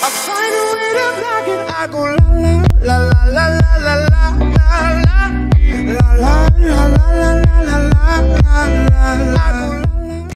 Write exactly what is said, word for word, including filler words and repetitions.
find a way to block it. I go la la la la la